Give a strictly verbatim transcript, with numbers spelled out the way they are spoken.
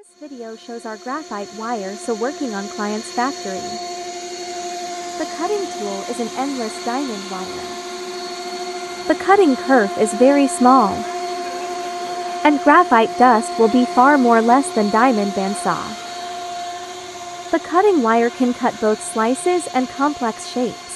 This video shows our graphite wire so working on client's factory. The cutting tool is an endless diamond wire. The cutting kerf is very small, and graphite dust will be far more less than diamond bandsaw. The cutting wire can cut both slices and complex shapes.